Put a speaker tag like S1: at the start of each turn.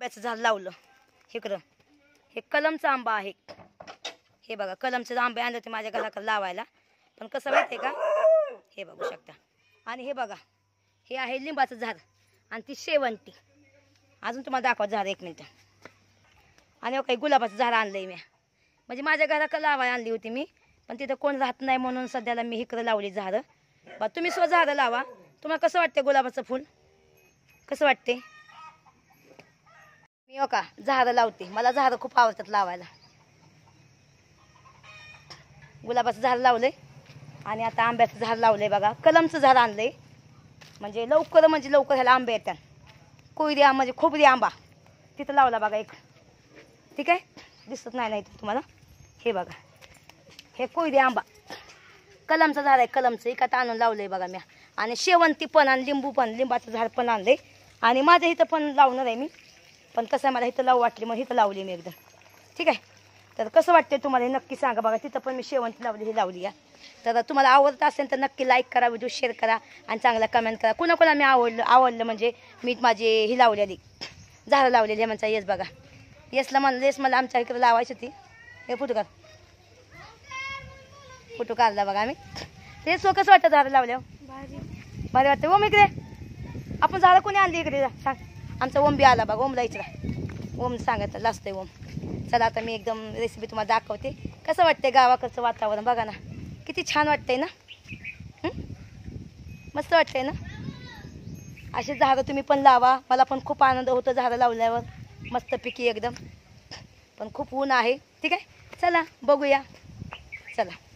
S1: आंब्याचं झाड लावलं इकडं. हे कलमचा आंबा आहे. हे बघा कलमचे आंबे आणले होते माझ्या घराकडे लावायला. पण कसं माहिती आहे का, हे बघू शकता. आणि हे बघा हे आहे लिंबाचं झाड आणि ती शेवंती. अजून तुम्हाला दाखवा झाड एक मिनिट. आणि काही गुलाबाचं झाड आणलंय मी, म्हणजे माझ्या घराकडे लावायला आणली होती मी, पण तिथं कोण राहत नाही म्हणून सध्याला मी इकडं लावली झाडं. बा तुम्ही स्वतः झाडं लावा. तुम्हाला कसं वाटते गुलाबाचं फूल, कसं वाटते? मी हो का झाडं लावते, मला झाडं खूप आवडतात लावायला. गुलाबाचं झाड लावलंय आणि आता आंब्याचं झाड लावलंय बघा. कलमचं झाड आणलंय म्हणजे लवकर ह्याला आंबे येतात. कोयरी आंबा म्हणजे खोबरी आंबा तिथं लावला बघा एक. ठीक आहे, दिसत नाही नाही तुम्हाला. हे बघा हे कोयरी आंबा कलमचं झाड आहे. कलमचं एकात आणून लावलंय बघा मी. आणि शेवंती पण आणि लिंबू पण, लिंबाचं झाड पण आणलंय. आणि माझ्या इथं पण लावणार आहे मी, पण कसं आहे मला इथं लावू वाटली मग इथं लावली मी एकदम. ठीक आहे, तर कसं वाटते तुम्हाला हे नक्की सांगा बघा. तिथं पण मी शेवंती लावली, ही लावली आहे. तर तुम्हाला आवडत असेल तर नक्की लाईक करा, व्हिडिओ शेअर करा आणि चांगला कमेंट करा. कुणाकुणा मी आवडलं म्हणजे मी माझी ही लावलेली झाडं लावलेली म्हणजे येस बघा. येसला म्हणलं येस मला आमच्या इकडे लावायची होती. हे फोटो काढला बघा आम्ही. ते कसं वाटतं झाडं लावल्यावर? भारी वाटतं. ओम इकडे आपण झाडं कोणी आणली इकडे सांग. आमचा ओम बी आला बघा. ओमला इचरा, ओम सांगत लाजतंय ओम. चला आता मी एकदम रेसिपी तुम्हाला दाखवते. कसं वाटतंय गावाकडचं वातावरण बघा ना, किती छान वाटतंय ना. मस्त वाटतंय ना. असे झाडं तुम्ही पण लावा. मला पण खूप आनंद होतो झाडं लावल्यावर, मस्तपैकी एकदम. पण खूप ऊन आहे. ठीक आहे, चला बघूया. चला.